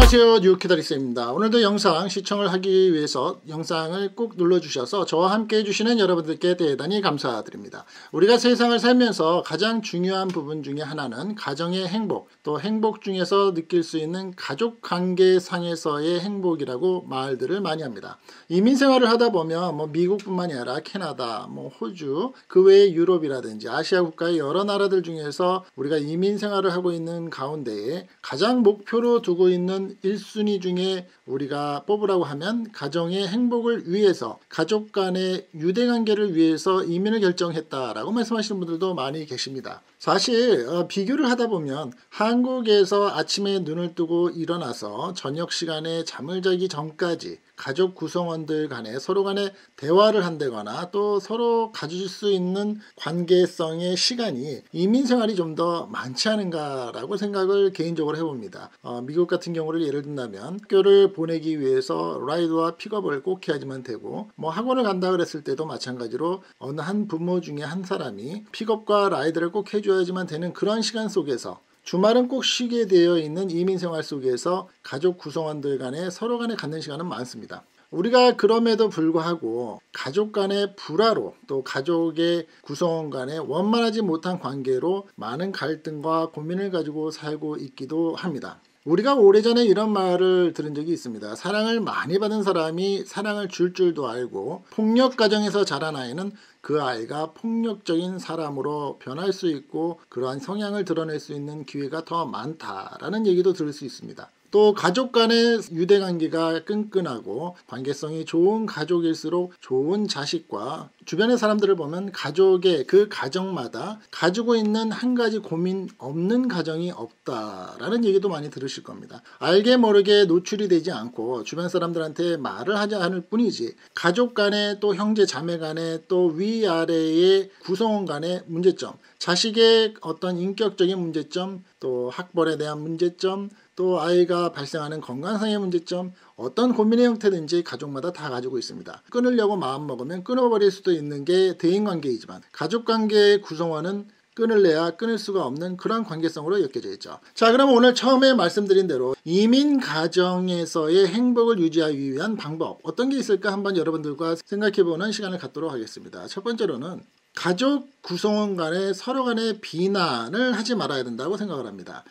안녕하세요, 뉴키다리스입니다. 오늘도 영상 시청을 하기 위해서 영상을 꼭 눌러주셔서 저와 함께 해주시는 여러분들께 대단히 감사드립니다. 우리가 세상을 살면서 가장 중요한 부분 중에 하나는 가정의 행복, 또 행복 중에서 느낄 수 있는 가족관계상에서의 행복이라고 말들을 많이 합니다. 이민생활을 하다 보면 미국뿐만이 아니라 캐나다, 호주, 그 외의 유럽이라든지 아시아 국가의 여러 나라들 중에서 우리가 이민생활을 하고 있는 가운데에 가장 목표로 두고 있는 1순위 중에 우리가 뽑으라고 하면 가정의 행복을 위해서, 가족 간의 유대관계를 위해서 이민을 결정했다라고 말씀하시는 분들도 많이 계십니다. 사실 비교를 하다 보면 한국에서 아침에 눈을 뜨고 일어나서 저녁 시간에 잠을 자기 전까지 가족 구성원들 간에 서로 간에 대화를 한다거나 또 서로 가질 수 있는 관계성의 시간이 이민 생활이 좀 더 많지 않은가라고 생각을 개인적으로 해봅니다. 미국 같은 경우를 예를 든다면 학교를 보내기 위해서 라이드와 픽업을 꼭 해야지만 되고, 학원을 간다 그랬을 때도 마찬가지로 어느 한 부모 중에 한 사람이 픽업과 라이드를 꼭 해줘야지만 되는 그런 시간 속에서 주말은 꼭 쉬게 되어 있는 이민생활 속에서 가족 구성원들 간에 서로 간에 갖는 시간은 많습니다. 우리가 그럼에도 불구하고 가족 간의 불화로, 또 가족의 구성원 간의 원만하지 못한 관계로 많은 갈등과 고민을 가지고 살고 있기도 합니다. 우리가 오래전에 이런 말을 들은 적이 있습니다. 사랑을 많이 받은 사람이 사랑을 줄 줄도 알고, 폭력 가정에서 자란 아이는 그 아이가 폭력적인 사람으로 변할 수 있고 그러한 성향을 드러낼 수 있는 기회가 더 많다라는 얘기도 들을 수 있습니다. 또 가족 간의 유대관계가 끈끈하고 관계성이 좋은 가족일수록 좋은 자식과 주변의 사람들을 보면 가족의 그 가정마다 가지고 있는 한 가지 고민 없는 가정이 없다라는 얘기도 많이 들으실 겁니다. 알게 모르게 노출이 되지 않고 주변 사람들한테 말을 하지 않을 뿐이지 가족 간에 또 형제 자매 간에 또 위아래의 구성원 간의 문제점, 자식의 어떤 인격적인 문제점, 또 학벌에 대한 문제점, 또 아이가 발생하는 건강상의 문제점, 어떤 고민의 형태든지 가족마다 다 가지고 있습니다. 끊으려고 마음먹으면 끊어버릴 수도 있는 게 대인관계이지만 가족관계의 구성원은 끊을래야 끊을 수가 없는 그런 관계성으로 엮여져 있죠. 자, 그럼 오늘 처음에 말씀드린 대로 이민 가정에서의 행복을 유지하기 위한 방법 어떤 게 있을까 한번 여러분들과 생각해보는 시간을 갖도록 하겠습니다. 첫 번째로는 가족 구성원 간에 서로 간에 비난을 하지 말아야 된다고 생각을 합니다.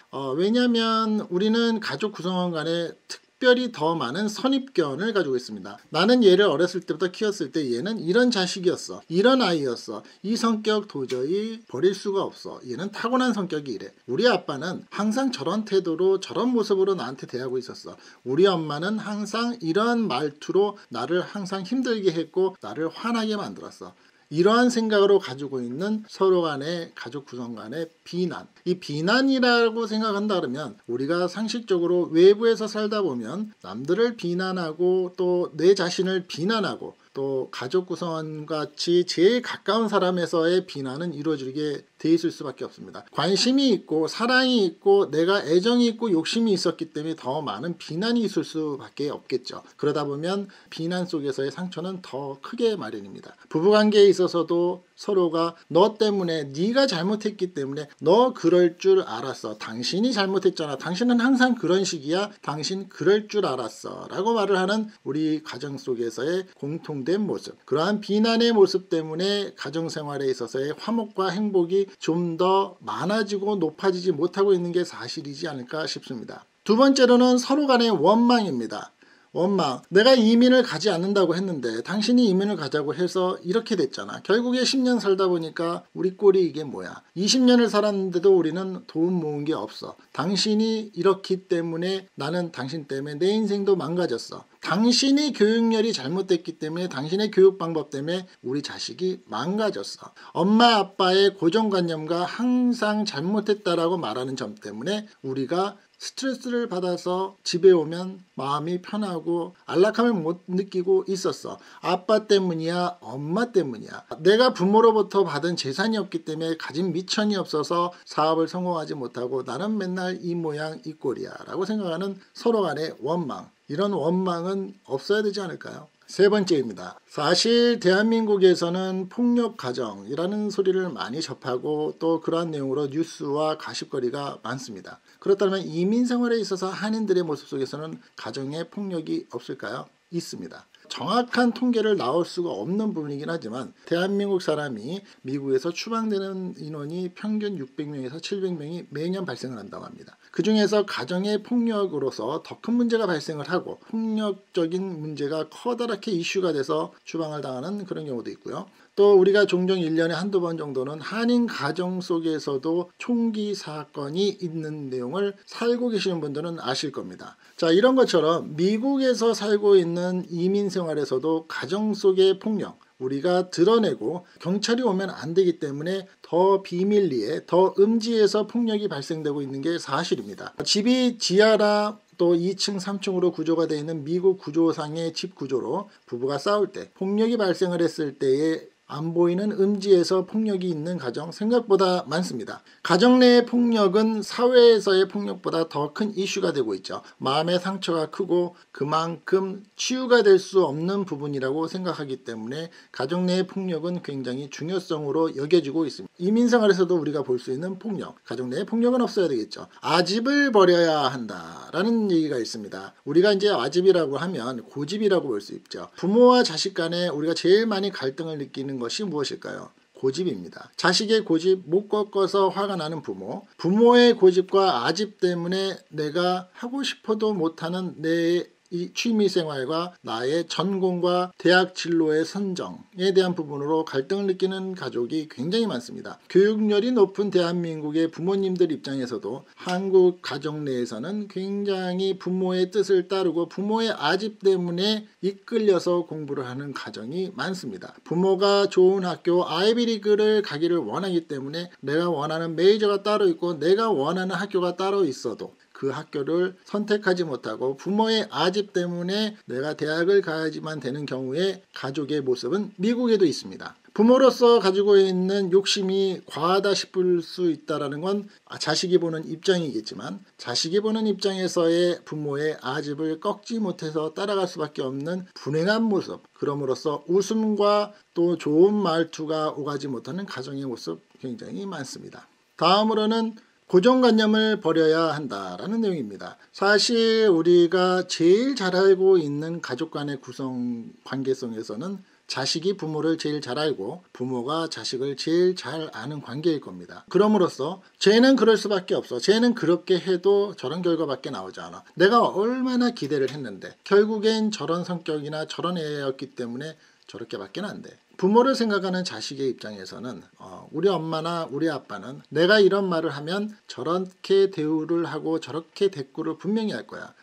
왜냐하면 우리는 가족 구성원 간에 특별히 더 많은 선입견을 가지고 있습니다. 나는 얘를 어렸을 때부터 키웠을 때 얘는 이런 자식이었어, 이런 아이였어, 이 성격 도저히 버릴 수가 없어, 얘는 타고난 성격이 이래, 우리 아빠는 항상 저런 태도로 저런 모습으로 나한테 대하고 있었어, 우리 엄마는 항상 이런 말투로 나를 항상 힘들게 했고 나를 화나게 만들었어. 이러한 생각으로 가지고 있는 서로 간의 가족 구성 간의 비난, 이 비난이라고 생각한다 그러면 우리가 상식적으로 외부에서 살다 보면 남들을 비난하고 또 내 자신을 비난하고 또 가족 구성원 같이 제일 가까운 사람에서의 비난은 이루어지게 돼 있을 수밖에 없습니다. 관심이 있고 사랑이 있고 내가 애정이 있고 욕심이 있었기 때문에 더 많은 비난이 있을 수밖에 없겠죠. 그러다 보면 비난 속에서의 상처는 더 크게 마련입니다. 부부관계에 있어서도 서로가 너 때문에, 네가 잘못했기 때문에, 너 그럴 줄 알았어, 당신이 잘못했잖아, 당신은 항상 그런 식이야, 당신 그럴 줄 알았어 라고 말을 하는 우리 가정 속에서의 공통된 모습, 그러한 비난의 모습 때문에 가정생활에 있어서의 화목과 행복이 좀 더 많아지고 높아지지 못하고 있는 게 사실이지 않을까 싶습니다. 두 번째로는 서로 간의 원망입니다. 원망. 내가 이민을 가지 않는다고 했는데 당신이 이민을 가자고 해서 이렇게 됐잖아. 결국에 10년 살다 보니까 우리 꼴이 이게 뭐야. 20년을 살았는데도 우리는 돈 모은 게 없어. 당신이 이렇기 때문에 나는 당신 때문에 내 인생도 망가졌어. 당신이 교육열이 잘못됐기 때문에, 당신의 교육 방법 때문에 우리 자식이 망가졌어. 엄마 아빠의 고정관념과 항상 잘못했다라고 말하는 점 때문에 우리가 스트레스를 받아서 집에 오면 마음이 편하고 안락함을 못 느끼고 있었어. 아빠 때문이야, 엄마 때문이야. 내가 부모로부터 받은 재산이 없기 때문에 가진 미천이 없어서 사업을 성공하지 못하고 나는 맨날 이 모양 이 꼴이야 라고 생각하는 서로 간의 원망. 이런 원망은 없어야 되지 않을까요? 세 번째입니다. 사실 대한민국에서는 폭력 가정이라는 소리를 많이 접하고 또 그러한 내용으로 뉴스와 가십거리가 많습니다. 그렇다면 이민 생활에 있어서 한인들의 모습 속에서는 가정의 폭력이 없을까요? 있습니다. 정확한 통계를 나올 수가 없는 부분이긴 하지만 대한민국 사람이 미국에서 추방되는 인원이 평균 600명에서 700명이 매년 발생을 한다고 합니다. 그 중에서 가정의 폭력으로서 더 큰 문제가 발생을 하고 폭력적인 문제가 커다랗게 이슈가 돼서 추방을 당하는 그런 경우도 있고요. 또 우리가 종종 1년에 한두 번 정도는 한인 가정 속에서도 총기 사건이 있는 내용을 살고 계시는 분들은 아실 겁니다. 자, 이런 것처럼 미국에서 살고 있는 이민 생활에서도 가정 속의 폭력, 우리가 드러내고 경찰이 오면 안 되기 때문에 더 비밀리에, 더 음지에서 폭력이 발생되고 있는 게 사실입니다. 집이 지하라 또 2층, 3층으로 구조가 되어 있는 미국 구조상의 집 구조로 부부가 싸울 때, 폭력이 발생을 했을 때에 안 보이는 음지에서 폭력이 있는 가정 생각보다 많습니다. 가정 내의 폭력은 사회에서의 폭력보다 더 큰 이슈가 되고 있죠. 마음의 상처가 크고 그만큼 치유가 될 수 없는 부분이라고 생각하기 때문에 가정 내의 폭력은 굉장히 중요성으로 여겨지고 있습니다. 이민생활에서도 우리가 볼 수 있는 폭력, 가정 내의 폭력은 없어야 되겠죠. 아집을 버려야 한다라는 얘기가 있습니다. 우리가 이제 아집이라고 하면 고집이라고 볼 수 있죠. 부모와 자식 간에 우리가 제일 많이 갈등을 느끼는 것이 무엇일까요? 고집입니다. 자식의 고집 못 꺾어서 화가 나는 부모, 부모의 고집과 아집 때문에 내가 하고 싶어도 못하는 내 이 취미생활과 나의 전공과 대학 진로의 선정에 대한 부분으로 갈등을 느끼는 가족이 굉장히 많습니다. 교육열이 높은 대한민국의 부모님들 입장에서도 한국 가정 내에서는 굉장히 부모의 뜻을 따르고 부모의 아집 때문에 이끌려서 공부를 하는 가정이 많습니다. 부모가 좋은 학교 아이비리그를 가기를 원하기 때문에 내가 원하는 메이저가 따로 있고 내가 원하는 학교가 따로 있어도 그 학교를 선택하지 못하고 부모의 아집 때문에 내가 대학을 가야지만 되는 경우에 가족의 모습은 미국에도 있습니다. 부모로서 가지고 있는 욕심이 과하다 싶을 수 있다는 건 자식이 보는 입장이겠지만 자식이 보는 입장에서의 부모의 아집을 꺾지 못해서 따라갈 수밖에 없는 불행한 모습, 그럼으로써 웃음과 또 좋은 말투가 오가지 못하는 가정의 모습 굉장히 많습니다. 다음으로는 고정관념을 버려야 한다라는 내용입니다. 사실 우리가 제일 잘 알고 있는 가족 간의 구성 관계성에서는 자식이 부모를 제일 잘 알고 부모가 자식을 제일 잘 아는 관계일 겁니다. 그럼으로써 쟤는 그럴 수밖에 없어. 쟤는 그렇게 해도 저런 결과밖에 나오지 않아. 내가 얼마나 기대를 했는데 결국엔 저런 성격이나 저런 애였기 때문에 저렇게밖에 안 돼. 부모를 생각하는 자식의 입장에서는 우리 엄마나 우리 아빠는 내가 이런 말을 하면 저렇게 대우를 하고 저렇게 대꾸를 분명히 할 거야.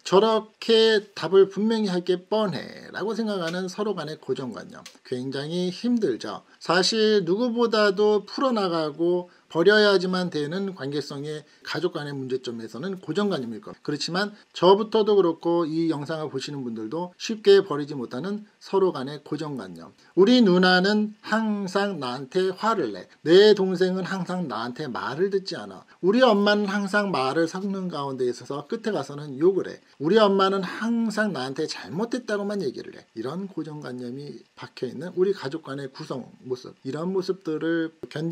저렇게 답을 분명히 할 게 뻔해 라고 생각하는 서로 간의 고정관념. 굉장히 힘들죠. 사실 누구보다도 풀어나가고 버려야지만 되는 관계성의 가족 간의 문제점에서는 고정관념일 겁니다. 그렇지만 저부터도 그렇고 이 영상을 보시는 분들도 쉽게 버리지 못하는 서로 간의 고정관념. 우리 누나는 항상 나한테 화를 내. 내 동생은 항상 나한테 말을 듣지 않아. 우리 엄마는 항상 말을 섞는 가운데 있어서 끝에 가서는 욕을 해. 우리 엄마는 항상 나한테 잘못됐다고만 얘기를 해. 이런 고정관념이 박혀있는 우리 가족 간의 구성 모습. 이런 모습들을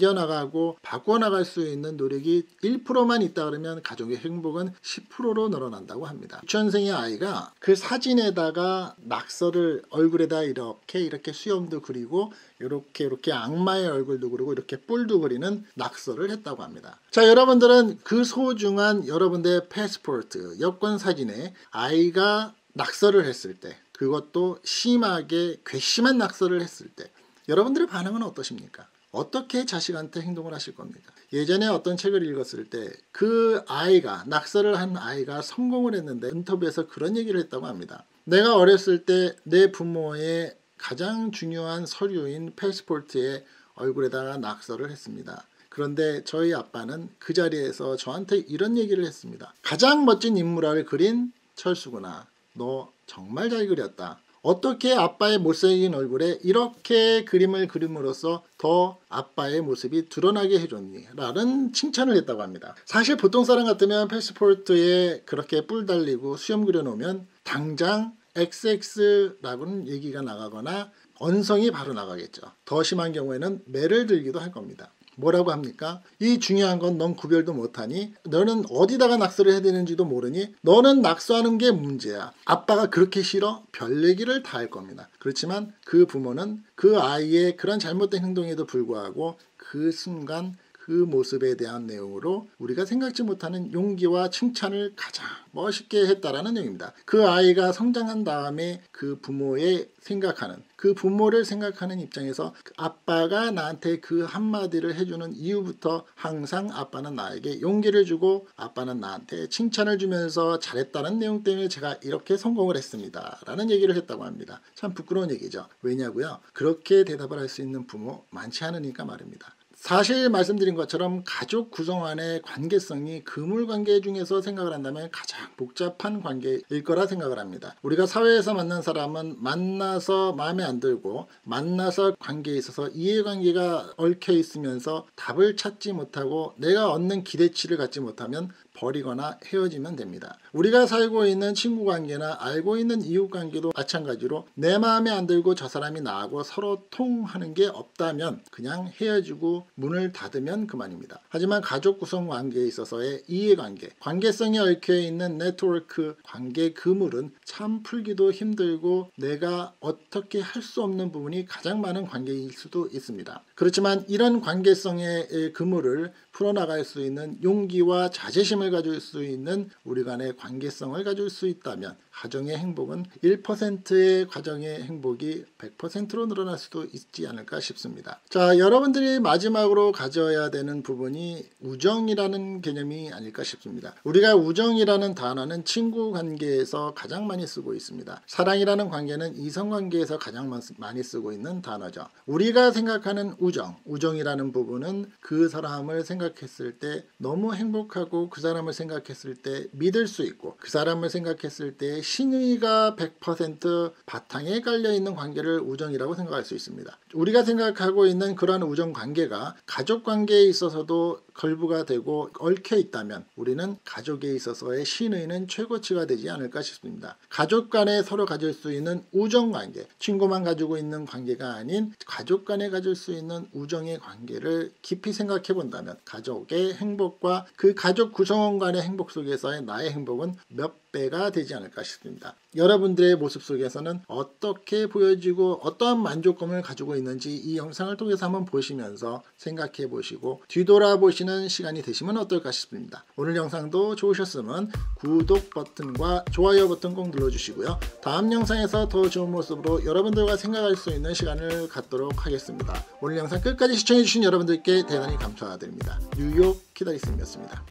견뎌나가고 바꿔나갈 수 있는 노력이 1%만 있다 그러면 가족의 행복은 10%로 늘어난다고 합니다. 유치원생의 아이가 그 사진에다가 낙서를 얼굴에다 이렇게 수염도 그리고 이렇게 악마의 얼굴도 그리고 이렇게 뿔도 그리는 낙서를 했다고 합니다. 자, 여러분들은 그 소중한 여러분들의 패스포트, 여권 사진에 아이가 낙서를 했을 때, 그것도 심하게 괘씸한 낙서를 했을 때 여러분들의 반응은 어떠십니까? 어떻게 자식한테 행동을 하실 겁니까? 예전에 어떤 책을 읽었을 때 그 아이가, 낙서를 한 아이가 성공을 했는데 인터뷰에서 그런 얘기를 했다고 합니다. 내가 어렸을 때 내 부모의 가장 중요한 서류인 패스포트에 얼굴에다가 낙서를 했습니다. 그런데 저희 아빠는 그 자리에서 저한테 이런 얘기를 했습니다. 가장 멋진 인물화를 그린 철수구나. 너 정말 잘 그렸다. 어떻게 아빠의 못생긴 얼굴에 이렇게 그림을 그림으로써 더 아빠의 모습이 드러나게 해줬니? 라는 칭찬을 했다고 합니다. 사실 보통 사람 같으면 패스포트에 그렇게 뿔 달리고 수염 그려놓으면 당장 XX라고는 얘기가 나가거나 언성이 바로 나가겠죠. 더 심한 경우에는 매를 들기도 할 겁니다. 뭐라고 합니까? 이 중요한 건 넌 구별도 못하니, 너는 어디다가 낙서를 해야 되는지도 모르니, 너는 낙서하는 게 문제야. 아빠가 그렇게 싫어? 별 얘기를 다 할 겁니다. 그렇지만 그 부모는 그 아이의 그런 잘못된 행동에도 불구하고 그 순간 그 모습에 대한 내용으로 우리가 생각지 못하는 용기와 칭찬을 가장 멋있게 했다라는 내용입니다. 그 아이가 성장한 다음에 그 부모의 생각하는, 그 부모를 생각하는 입장에서 아빠가 나한테 그 한마디를 해주는 이유부터 항상 아빠는 나에게 용기를 주고 아빠는 나한테 칭찬을 주면서 잘했다는 내용 때문에 제가 이렇게 성공을 했습니다 라는 얘기를 했다고 합니다. 참 부끄러운 얘기죠. 왜냐고요? 그렇게 대답을 할 수 있는 부모 많지 않으니까 말입니다. 사실 말씀드린 것처럼 가족 구성 안의 관계성이 그물관계 중에서 생각을 한다면 가장 복잡한 관계일 거라 생각을 합니다. 우리가 사회에서 만난 사람은 만나서 마음에 안 들고 만나서 관계에 있어서 이해관계가 얽혀 있으면서 답을 찾지 못하고 내가 얻는 기대치를 갖지 못하면 버리거나 헤어지면 됩니다. 우리가 살고 있는 친구관계나 알고 있는 이웃관계도 마찬가지로 내 마음에 안 들고 저 사람이 나하고 서로 통하는 게 없다면 그냥 헤어지고 문을 닫으면 그만입니다. 하지만 가족 구성 관계에 있어서의 이해관계, 관계성이 얽혀있는 네트워크, 관계 그물은 참 풀기도 힘들고 내가 어떻게 할 수 없는 부분이 가장 많은 관계일 수도 있습니다. 그렇지만 이런 관계성의 그물을 풀어나갈 수 있는 용기와 자제심을 가질 수 있는 우리 간의 관계성을 가질 수 있다면 가정의 행복은 1%의 가정의 행복이 100%로 늘어날 수도 있지 않을까 싶습니다. 자, 여러분들이 마지막으로 가져야 되는 부분이 우정이라는 개념이 아닐까 싶습니다. 우리가 우정이라는 단어는 친구 관계에서 가장 많이 쓰고 있습니다. 사랑이라는 관계는 이성 관계에서 가장 많이 쓰고 있는 단어죠. 우리가 생각하는 우정이라는 부분은 그 사람을 생각했을 때 너무 행복하고 그 사람을 생각했을 때 믿을 수 있고 그 사람을 생각했을 때 신의가 100% 바탕에 깔려있는 관계를 우정이라고 생각할 수 있습니다. 우리가 생각하고 있는 그러한 우정 관계가 가족 관계에 있어서도 걸부가 되고 얽혀 있다면 우리는 가족에 있어서의 신의는 최고치가 되지 않을까 싶습니다. 가족 간에 서로 가질 수 있는 우정 관계, 친구만 가지고 있는 관계가 아닌 가족 간에 가질 수 있는 우정의 관계를 깊이 생각해 본다면 가족의 행복과 그 가족 구성원 간의 행복 속에서의 나의 행복은 몇 배가 되지 않을까 싶습니다. 여러분들의 모습 속에서는 어떻게 보여지고 어떠한 만족감을 가지고 있는지 이 영상을 통해서 한번 보시면서 생각해 보시고 뒤돌아보시는 시간이 되시면 어떨까 싶습니다. 오늘 영상도 좋으셨으면 구독 버튼과 좋아요 버튼 꼭 눌러주시고요. 다음 영상에서 더 좋은 모습으로 여러분들과 생각할 수 있는 시간을 갖도록 하겠습니다. 오늘 영상 끝까지 시청해 주신 여러분들께 대단히 감사드립니다. 뉴욕 키다리스님이었습니다.